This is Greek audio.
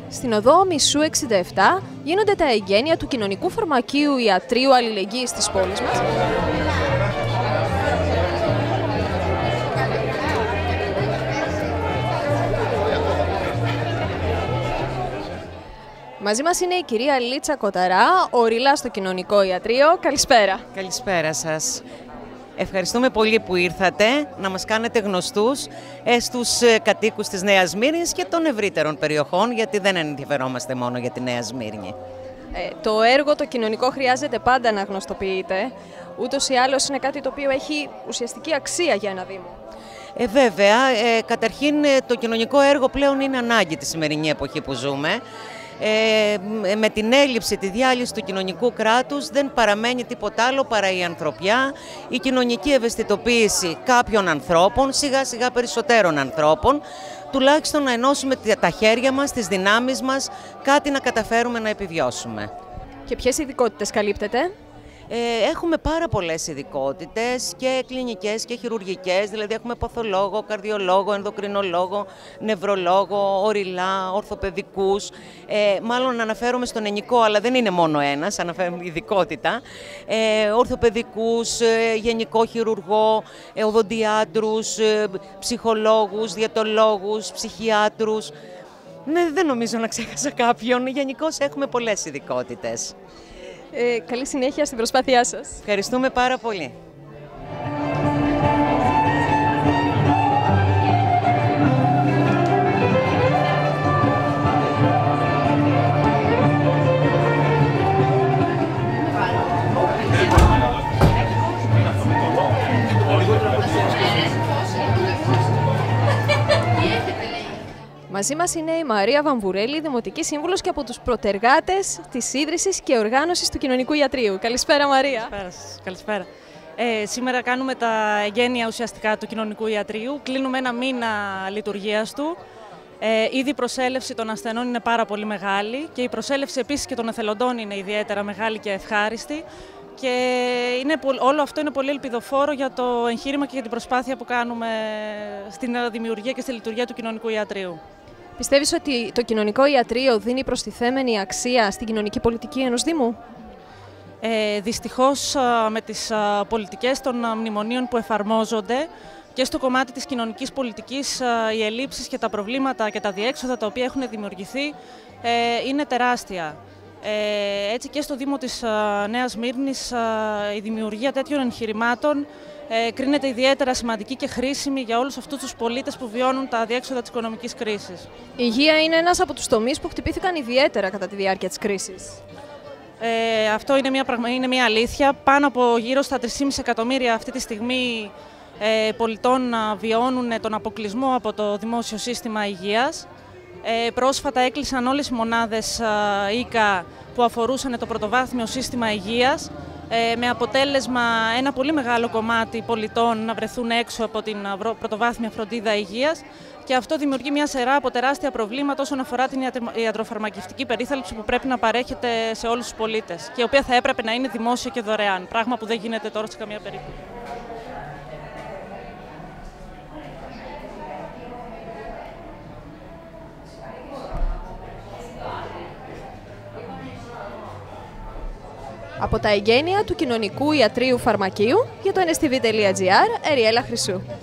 Στην οδό Μισού 67 γίνονται τα εγγένεια του Κοινωνικού Φαρμακείου Ιατρείου Αλληλεγγύης της πόλης μας. Μαζί μας είναι η κυρία Λίτσα Κοταρά, οριλά στο Κοινωνικό Ιατρείο. Καλησπέρα. Καλησπέρα σας. Ευχαριστούμε πολύ που ήρθατε να μας κάνετε γνωστούς στους κατοίκους της Νέας Σμύρνης και των ευρύτερων περιοχών, γιατί δεν ενδιαφερόμαστε μόνο για τη Νέα Σμύρνη. Το έργο το κοινωνικό χρειάζεται πάντα να γνωστοποιείται. Ούτως ή άλλως είναι κάτι το οποίο έχει ουσιαστική αξία για ένα Δήμο. Βέβαια, καταρχήν το κοινωνικό έργο πλέον είναι ανάγκη τη σημερινή εποχή που ζούμε. Με την έλλειψη, τη διάλυση του κοινωνικού κράτους δεν παραμένει τίποτα άλλο παρά η ανθρωπιά, η κοινωνική ευαισθητοποίηση κάποιων ανθρώπων, σιγά σιγά περισσότερων ανθρώπων, τουλάχιστον να ενώσουμε τα χέρια μας, τις δυνάμεις μας, κάτι να καταφέρουμε να επιβιώσουμε. Και ποιες ειδικότητες καλύπτεται? Έχουμε πάρα πολλές ειδικότητες, και κλινικές και χειρουργικές, δηλαδή έχουμε παθολόγο, καρδιολόγο, ενδοκρινολόγο, νευρολόγο, οριλά, ορθοπαιδικούς. Μάλλον αναφέρομαι στον ενικό, αλλά δεν είναι μόνο ένας, αναφέρομαι ειδικότητα. Ορθοπαιδικούς, γενικό χειρουργό, οδοντιάτρους, ψυχολόγους, διαιτολόγους, ψυχιάτρους. Δεν νομίζω να ξέχασα κάποιον. Γενικώς έχουμε πολλές ειδικότητες. Καλή συνέχεια στην προσπάθειά σας. Ευχαριστούμε πάρα πολύ. Μαζί μας είναι η Μαρία Βαμβουρέλη, Δημοτική Σύμβουλος και από τους προτεργάτες της ίδρυσης και οργάνωσης του Κοινωνικού Ιατρείου. Καλησπέρα, Μαρία. Καλησπέρα σας. Καλησπέρα. Σήμερα κάνουμε τα εγγένεια ουσιαστικά του Κοινωνικού Ιατρείου. Κλείνουμε ένα μήνα λειτουργίας του. Ήδη η προσέλευση των ασθενών είναι πάρα πολύ μεγάλη και η προσέλευση επίσης και των εθελοντών είναι ιδιαίτερα μεγάλη και ευχάριστη. Και όλο αυτό είναι πολύ ελπιδοφόρο για το εγχείρημα και για την προσπάθεια που κάνουμε στην δημιουργία και στη λειτουργία του Κοινωνικού Ιατρείου. Πιστεύεις ότι το Κοινωνικό Ιατρείο δίνει προστιθέμενη αξία στην κοινωνική πολιτική ενός Δήμου? Δυστυχώς, με τις πολιτικές των μνημονίων που εφαρμόζονται και στο κομμάτι της κοινωνικής πολιτικής, οι ελλείψεις και τα προβλήματα και τα διέξοδα τα οποία έχουν δημιουργηθεί είναι τεράστια. Έτσι και στο Δήμο της Νέας Σμύρνης η δημιουργία τέτοιων εγχειρημάτων κρίνεται ιδιαίτερα σημαντική και χρήσιμη για όλους αυτούς τους πολίτες που βιώνουν τα αδιέξοδα της οικονομικής κρίσης. Η υγεία είναι ένας από τους τομείς που χτυπήθηκαν ιδιαίτερα κατά τη διάρκεια της κρίσης. Αυτό είναι μια αλήθεια. Πάνω από γύρω στα 3,5 εκατομμύρια αυτή τη στιγμή πολιτών βιώνουν τον αποκλεισμό από το δημόσιο σύστημα υγείας. Πρόσφατα έκλεισαν όλες οι μονάδες ΙΚΑ που αφορούσαν το πρωτοβάθμιο σύστημα υγείας, με αποτέλεσμα ένα πολύ μεγάλο κομμάτι πολιτών να βρεθούν έξω από την πρωτοβάθμια φροντίδα υγείας, και αυτό δημιουργεί μια σειρά από τεράστια προβλήματα όσον αφορά την ιατροφαρμακευτική περίθαλψη που πρέπει να παρέχεται σε όλους τους πολίτες και η οποία θα έπρεπε να είναι δημόσια και δωρεάν, πράγμα που δεν γίνεται τώρα σε καμία περίπτωση. Από τα εγγένεια του Κοινωνικού Ιατρείου Φαρμακείου για το nstv.gr, Εριέλα Χρυσού.